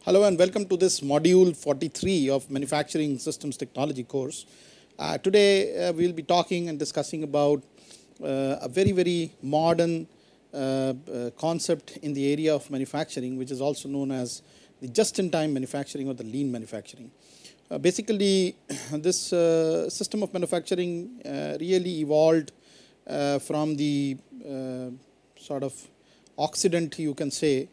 Hello and welcome to this module 43 of Manufacturing Systems Technology course. Today we will be talking and discussing about a very modern concept in the area of manufacturing, which is also known as the just-in-time manufacturing or the lean manufacturing. Basically, this system of manufacturing really evolved from the sort of Occident, you can say,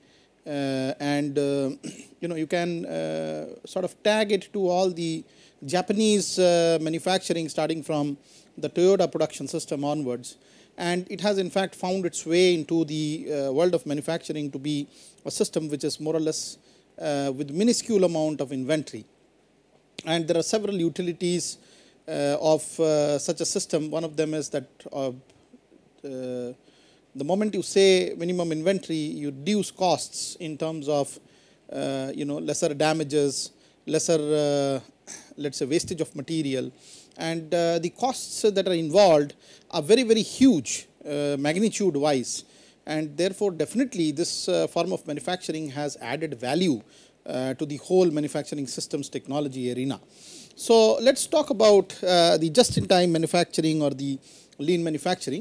you can sort of tag it to all the Japanese manufacturing starting from the Toyota production system onwards, and it has in fact found its way into the world of manufacturing to be a system which is more or less with minuscule amount of inventory. And there are several utilities of such a system. One of them is that the moment you say minimum inventory, you reduce costs in terms of lesser damages, lesser let's say wastage of material, and the costs that are involved are very huge magnitude wise, and therefore definitely this form of manufacturing has added value to the whole manufacturing systems technology arena. So let's talk about the just-in-time manufacturing or the lean manufacturing.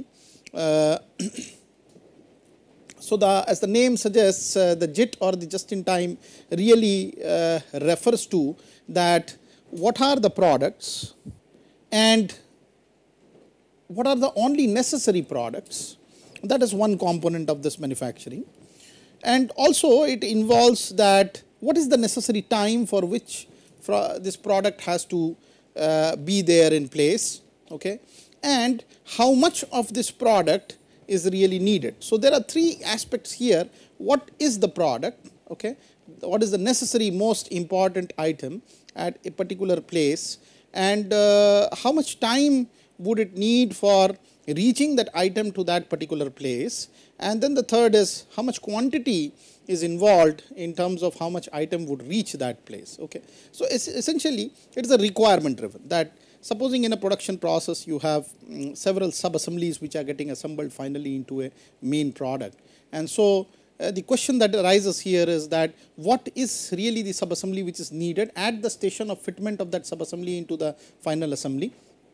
So as the name suggests, the JIT or the just-in-time really refers to that what are the products and what are the only necessary products. That is one component of this manufacturing, and also it involves that what is the necessary time for which this product has to be there in place, okay, and how much of this product is really needed. So there are three aspects here. What is the product, okay, what is the necessary most important item at a particular place, and how much time would it need for reaching that item to that particular place, and then the third is how much quantity is involved in terms of how much item would reach that place, okay. So essentially it is a requirement driven, that supposing in a production process you have several sub-assemblies which are getting assembled finally into a main product, and so the question that arises here is that what is really the sub-assembly which is needed at the station of fitment of that sub-assembly into the final assembly,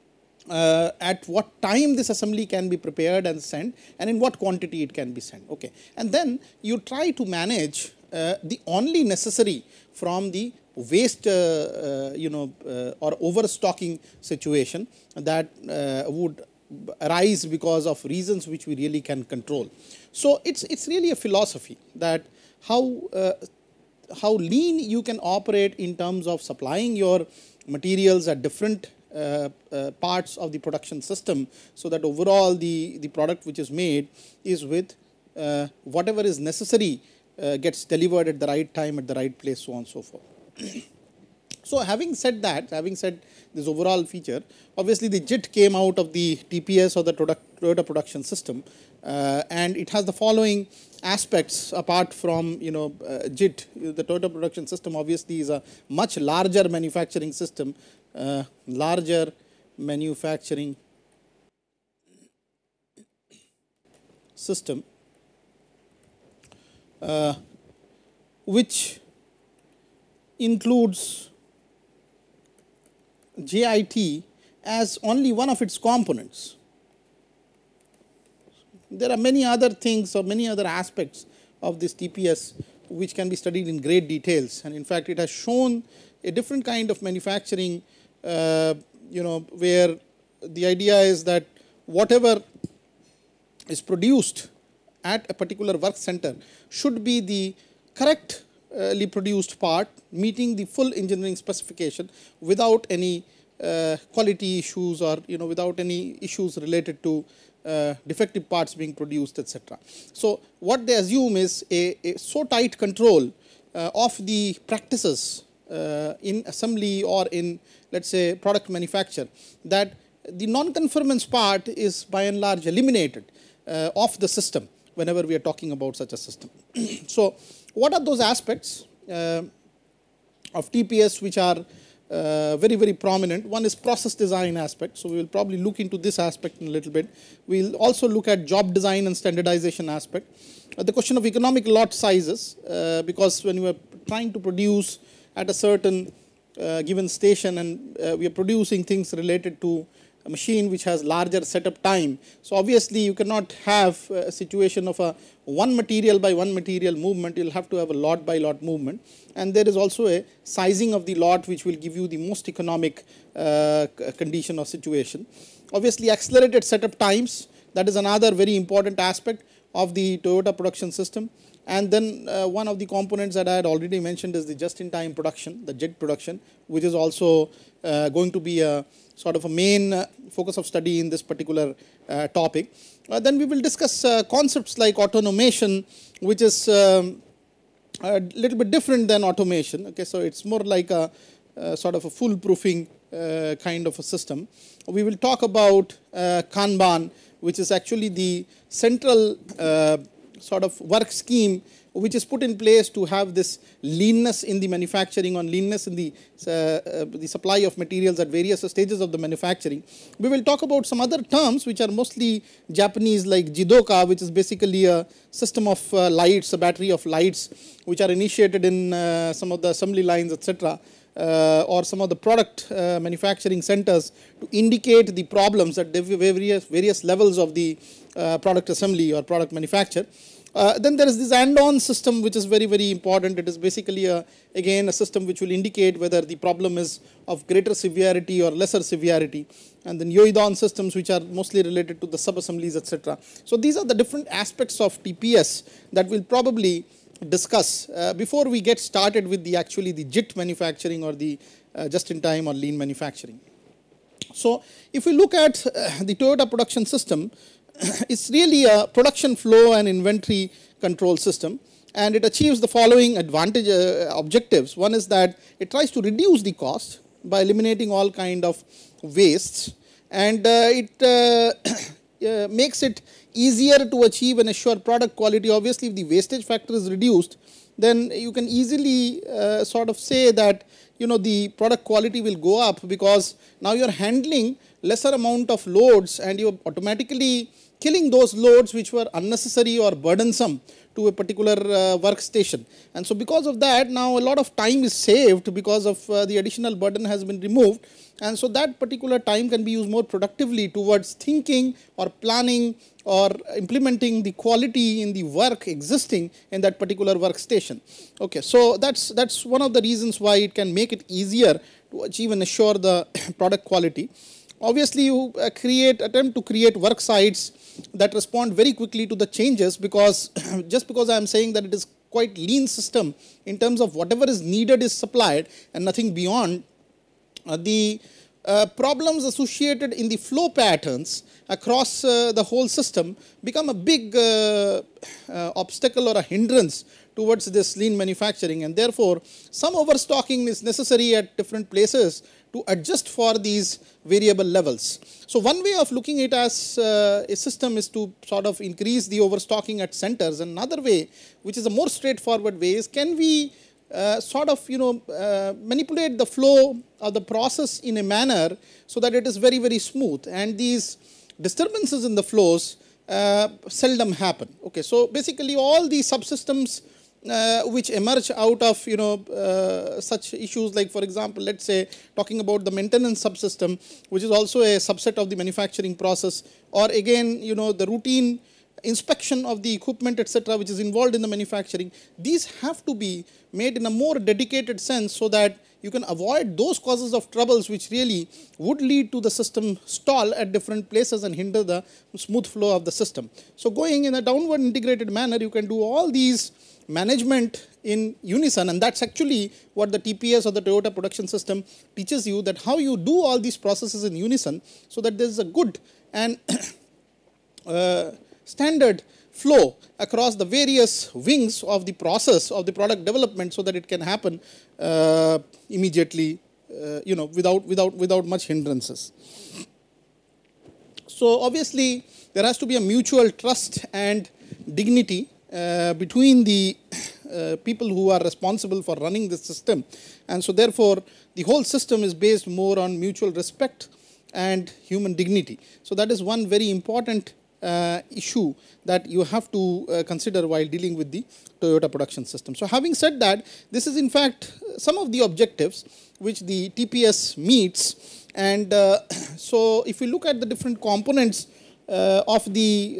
at what time this assembly can be prepared and sent, and in what quantity it can be sent, okay. And then you try to manage the only necessary from the waste or overstocking situation that would arise because of reasons which we really can control. So it's really a philosophy that how lean you can operate in terms of supplying your materials at different parts of the production system, so that overall the product which is made is with whatever is necessary gets delivered at the right time, at the right place, so on and so forth. So having said that, having said this overall feature, obviously the JIT came out of the TPS or the Toyota production system, and it has the following aspects apart from JIT. The Toyota production system obviously is a much larger manufacturing system, which includes JIT as only one of its components. There are many other things or many other aspects of this TPS which can be studied in great details, and in fact it has shown a different kind of manufacturing where the idea is that whatever is produced at a particular work center should be the correctly produced part, meeting the full engineering specification without any quality issues or without any issues related to defective parts being produced, etc. So what they assume is a so tight control of the practices in assembly or in, let's say, product manufacture, that the non-conformance part is by and large eliminated of the system whenever we are talking about such a system. So what are those aspects of TPS which are very prominent? One is process design aspect, so we will probably look into this aspect in a little bit. We will also look at job design and standardization aspect. The question of economic lot sizes, because when you are trying to produce at a certain given station, and we are producing things related to a machine which has larger setup time. So obviously you cannot have a situation of a one material by one material movement. You'll have to have a lot by lot movement, and there is also a sizing of the lot which will give you the most economic condition or situation. Obviously accelerated setup times, that is another very important aspect of the Toyota production system. And then one of the components that I had already mentioned is the just-in-time production, the JIT production, which is also going to be a sort of a main focus of study in this particular topic. Then we will discuss concepts like automation, which is a little bit different than automation. Okay, so it's more like a sort of a foolproofing kind of a system. We will talk about Kanban, which is actually the central sort of work scheme which is put in place to have this leanness in the manufacturing, or leanness in the supply of materials at various stages of the manufacturing. We will talk about some other terms which are mostly Japanese, like Jidoka, which is basically a system of lights, a battery of lights which are initiated in some of the assembly lines, etc. Or some of the product manufacturing centers to indicate the problems at various levels of the product assembly or product manufacture. Then there is this and-on system, which is very, very important. It is basically again a system which will indicate whether the problem is of greater severity or lesser severity. And then Yoidon systems, which are mostly related to the sub-assemblies, etc. So these are the different aspects of TPS that we'll probably discuss before we get started with the JIT manufacturing, or the just-in-time or lean manufacturing. So if we look at the Toyota production system, it's really a production flow and inventory control system, and it achieves the following objectives. One is that it tries to reduce the cost by eliminating all kind of wastes, and it makes it easier to achieve and assure product quality. Obviously, if the wastage factor is reduced, then you can easily sort of say that the product quality will go up, because now you're handling lesser amount of loads and you're automatically killing those loads which were unnecessary or burdensome to a particular workstation. And so because of that, now a lot of time is saved because of the additional burden has been removed, and so that particular time can be used more productively towards thinking or planning or implementing the quality in the work existing in that particular workstation. Okay, so that's one of the reasons why it can make it easier to achieve and assure the product quality. Obviously, you attempt to create work sites that respond very quickly to the changes, because just because I am saying that it is quite lean system in terms of whatever is needed is supplied and nothing beyond, the problems associated in the flow patterns across the whole system become a big obstacle or a hindrance towards this lean manufacturing, and therefore some overstocking is necessary at different places to adjust for these variable levels. So one way of looking at it as a system is to sort of increase the overstocking at centers. Another way, which is a more straightforward way, is can we sort of manipulate the flow of the process in a manner so that it is very, very smooth, and these disturbances in the flows seldom happen. Okay, so basically all the subsystems which emerge out of such issues, like for example, let's say talking about the maintenance subsystem, which is also a subset of the manufacturing process, or again the routine inspection of the equipment, etc., which is involved in the manufacturing. These have to be made in a more dedicated sense so that you can avoid those causes of troubles which really would lead to the system stall at different places and hinder the smooth flow of the system. So going in a downward integrated manner, you can do all these management in unison, and that's actually what the TPS or the Toyota production system teaches you, that how you do all these processes in unison so that there is a good and standard flow across the various wings of the process of the product development, so that it can happen immediately, without much hindrances. So obviously there has to be a mutual trust and dignity between the people who are responsible for running this system, and so therefore the whole system is based more on mutual respect and human dignity. So that is one very important issue that you have to consider while dealing with the Toyota production system. So having said that, this is in fact some of the objectives which the TPS meets, and so if we look at the different components of the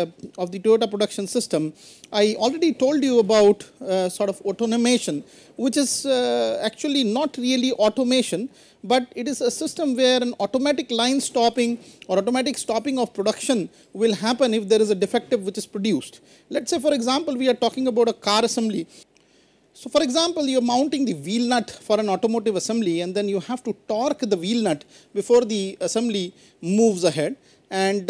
Toyota production system, I already told you about sort of automation, which is actually not really automation, but it is a system where an automatic line stopping or automatic stopping of production will happen if there is a defective which is produced. Let's say, for example, we are talking about a car assembly. So for example, you are mounting the wheel nut for an automotive assembly, and then you have to torque the wheel nut before the assembly moves ahead. And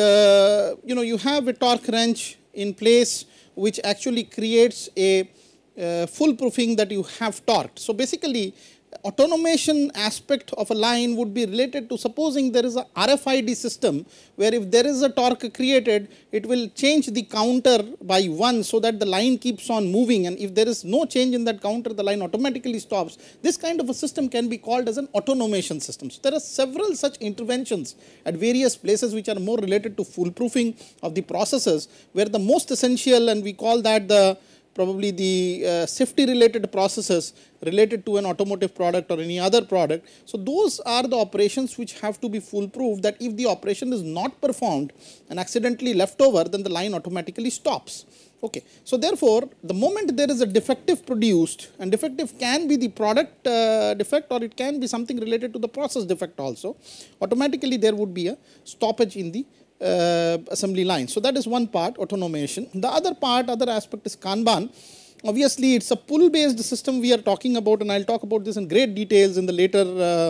you have a torque wrench in place which actually creates a foolproofing that you have torqued. So basically, automation aspect of a line would be related to supposing there is a RFID system where if there is a torque created, it will change the counter by 1 so that the line keeps on moving, and if there is no change in that counter, the line automatically stops. This kind of a system can be called as an automation system. So there are several such interventions at various places which are more related to foolproofing of the processes, where the most essential, and we call that the probably the safety related processes related to an automotive product or any other product. So those are the operations which have to be foolproof, that if the operation is not performed and accidentally left over, then the line automatically stops. Okay. So therefore, the moment there is a defective produced, and defective can be the product defect or it can be something related to the process defect also, automatically there would be a stoppage in the assembly line. So that is one part, automation. The other part, other aspect is Kanban. Obviously, it's a pull based system we are talking about, and I'll talk about this in great details in the later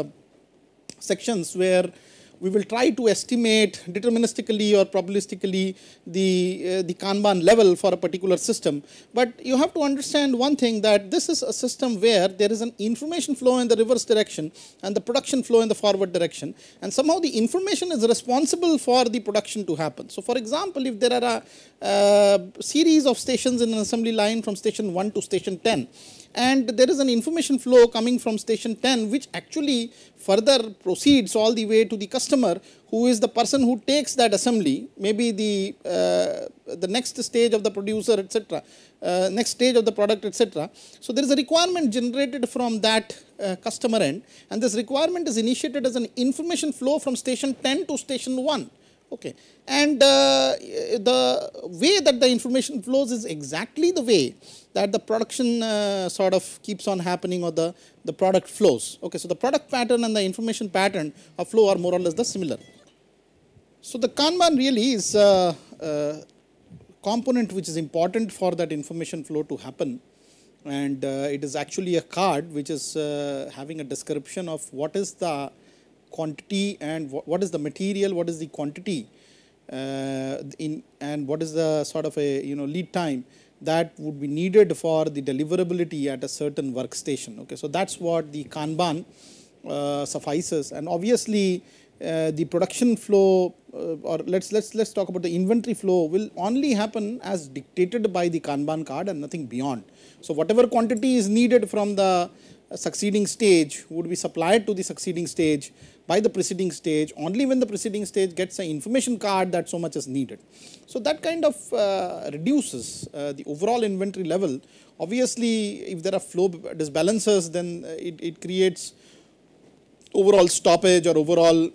sections, where we will try to estimate deterministically or probabilistically the Kanban level for a particular system. But you have to understand one thing, that this is a system where there is an information flow in the reverse direction and the production flow in the forward direction, and somehow the information is responsible for the production to happen. So for example, if there are a series of stations in an assembly line from station 1 to station 10, and there is an information flow coming from station 10 which actually further proceeds all the way to the customer, who is the person who takes that assembly, maybe the next stage of the producer, etc., next stage of the product, etc. So there is a requirement generated from that customer end, and this requirement is initiated as an information flow from station 10 to station 1. Okay. And the way that the information flows is exactly the way that the production sort of keeps on happening, or the product flows. Okay. So the product pattern and the information pattern of flow are more or less the similar. So the Kanban really is a component which is important for that information flow to happen, and it is actually a card which is having a description of what is the quantity and what is the material, what is the quantity and what is the sort of a lead time that would be needed for the deliverability at a certain workstation. Okay, so that's what the Kanban suffices, and obviously the production flow or let's talk about the inventory flow will only happen as dictated by the Kanban card and nothing beyond. So whatever quantity is needed from the succeeding stage would be supplied to the succeeding stage by the preceding stage only when the preceding stage gets an information card that so much is needed. So that kind of reduces the overall inventory level. Obviously, if there are flow disbalances, then it creates overall stoppage or overall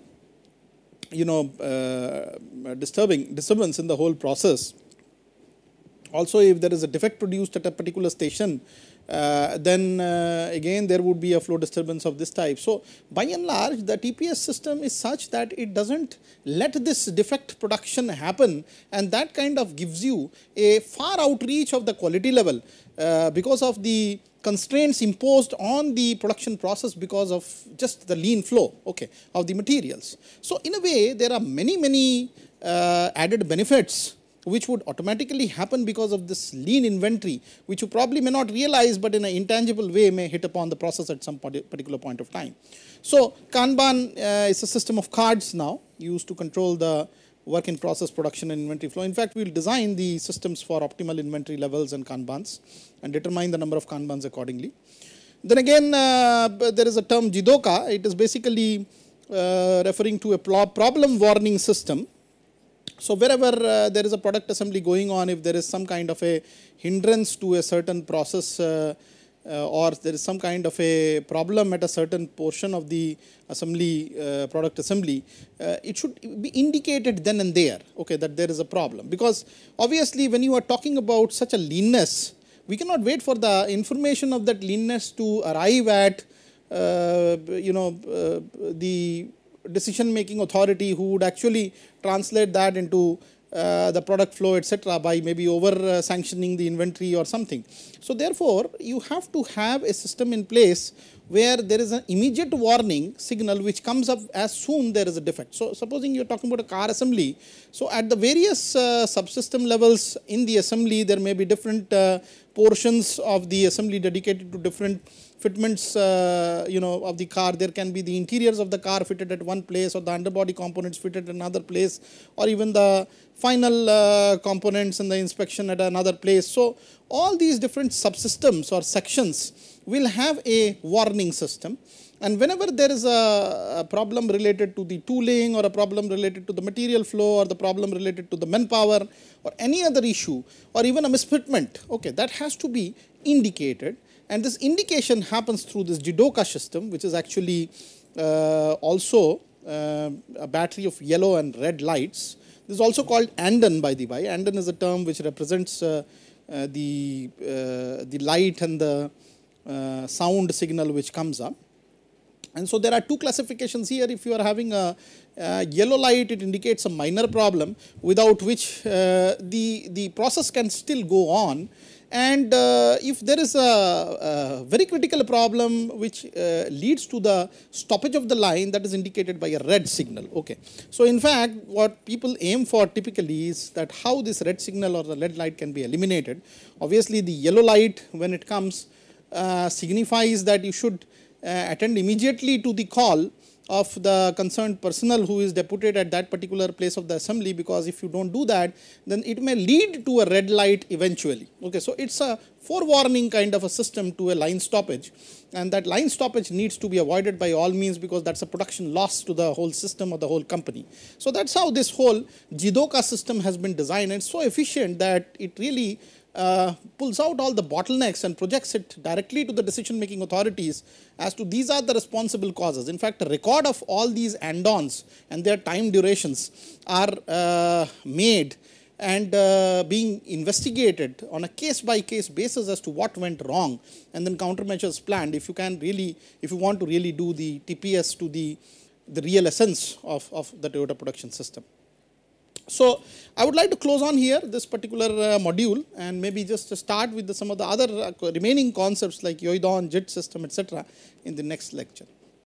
disturbance in the whole process. Also, if there is a defect produced at a particular station, then again there would be a flow disturbance of this type. So by and large, the TPS system is such that it doesn't let this defect production happen, and that kind of gives you a far outreach of the quality level because of the constraints imposed on the production process because of just the lean flow, okay, of the materials. So in a way, there are many added benefits which would automatically happen because of this lean inventory, which you probably may not realize, but in an intangible way may hit upon the process at some particular point of time. So Kanban is a system of cards now used to control the work in process, production and inventory flow. In fact, we will design the systems for optimal inventory levels and Kanbans and determine the number of Kanbans accordingly. Then again, there is a term Jidoka. It is basically referring to a problem warning system, So wherever there is a product assembly going on, if there is some kind of a hindrance to a certain process or there is some kind of a problem at a certain portion of the assembly, product assembly, it should be indicated then and there, okay, that there is a problem. Because obviously when you are talking about such a leanness, we cannot wait for the information of that leanness to arrive at the decision making authority who would actually translate that into the product flow, etc., by maybe over sanctioning the inventory or something. So therefore, you have to have a system in place where there is an immediate warning signal which comes up as soon there is a defect. So supposing you are talking about a car assembly, so at the various subsystem levels in the assembly, there may be different portions of the assembly dedicated to different fitments of the car. There can be the interiors of the car fitted at one place, or the underbody components fitted at another place, or even the final components and the inspection at another place. So all these different subsystems or sections will have a warning system, and whenever there is a problem related to the tooling, or a problem related to the material flow, or the problem related to the manpower, or any other issue, or even a misfitment, okay, that has to be indicated. And this indication happens through this Jidoka system, which is actually also a battery of yellow and red lights. This is also called Andon, by the way. Andon is a term which represents the light and the sound signal which comes up. And so there are two classifications here. If you are having a yellow light, it indicates a minor problem without which the process can still go on. And if there is a very critical problem which leads to the stoppage of the line, that is indicated by a red signal. Okay. So in fact, what people aim for typically is that how this red signal or the red light can be eliminated. Obviously, the yellow light, when it comes, signifies that you should attend immediately to the call of the concerned personnel who is deputed at that particular place of the assembly, because if you don't do that, then it may lead to a red light eventually. Okay, so it's a forewarning kind of a system to a line stoppage, and that line stoppage needs to be avoided by all means, because that's a production loss to the whole system or the whole company. So that's how this whole Jidoka system has been designed, and it's so efficient that it really pulls out all the bottlenecks and projects it directly to the decision making authorities as to these are the responsible causes. In fact, a record of all these andons and their time durations are made and being investigated on a case by case basis as to what went wrong, and then countermeasures planned if you want to really do the TPS to the real essence of the Toyota production system. So I would like to close on here this particular module, and maybe just start with some of the other remaining concepts like Yoidon, JIT system, etc. in the next lecture.